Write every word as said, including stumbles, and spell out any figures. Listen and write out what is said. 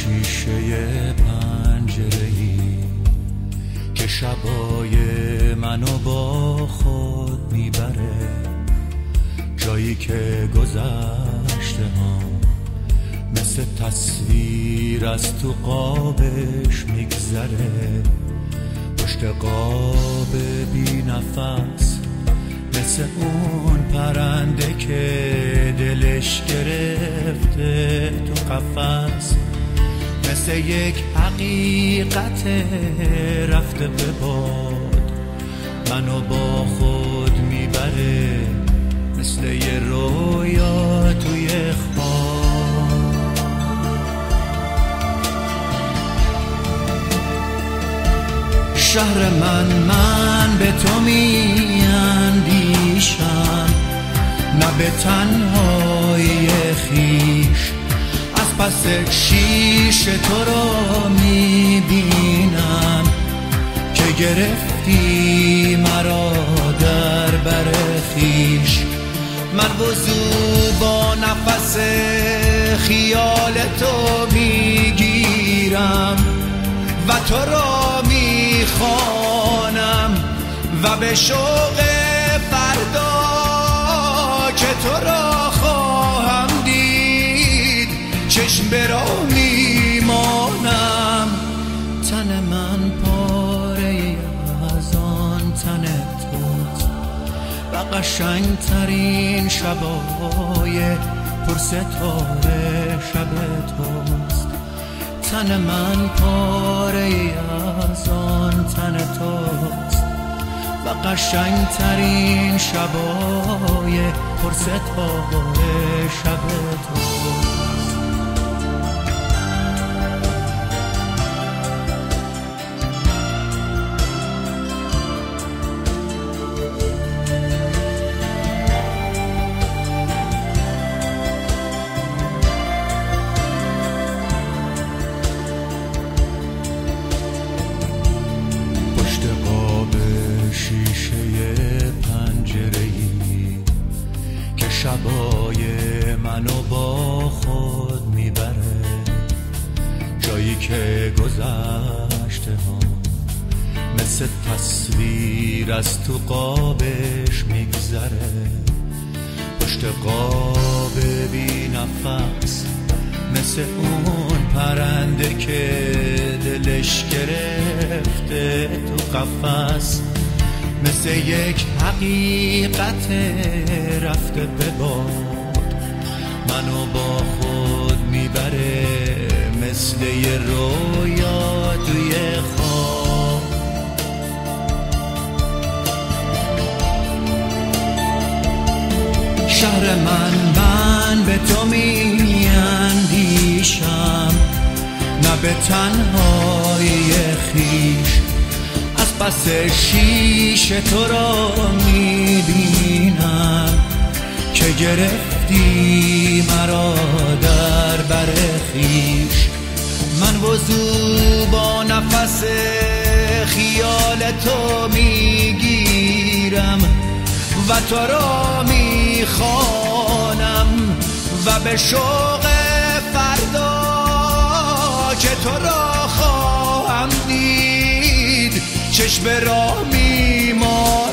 شیشه پنجره‌ای که شبای منو با خود میبره، جایی که گذشته ها مثل تصویر از تو قابش میگذره، پشت قاب بی نفس مثل اون پرنده که دلش گرفته تو قفس، مثل یک حقیقت رفته به باد منو با خود میبره، مثل یه رویا توی خواب. شهر من من به تو میاندیشم، نه به تنهایی خیش، از پس شیش تو رو میبینم که گرفتی مرا در بر خیش. من وضو با نفس خیال تو میگیرم و تو را میخوانم و به شوق فردا که تو را خواهم دید چشم به راه میمانم. تن من پاره از آن تن توست و قشنگ ترین شبای پرستاره شب توست. تن من پاره از آن تن توست و قشنگ ترین شبای پرستاره شب توست. شبای منو با خود میبره، جایی که گذشته ها مثل تصویر از تو قابش میگذره، پشت قاب بی نفس مثل اون پرنده که دلش گرفته تو قفس، مثل یک حقیقت رفته به باد منو با خود میبره، مثل یه رویا توی خواب. شهر من من به تو میاندیشم، نه به تنهایی خیش، از پس شیش تو را میبینم که گرفتی مرا در بر خیش. من وضو با نفس خیال تو میگیرم و تو را میخوانم و به شوق فردا که تو را خواهم دید چشم به راه میمانم.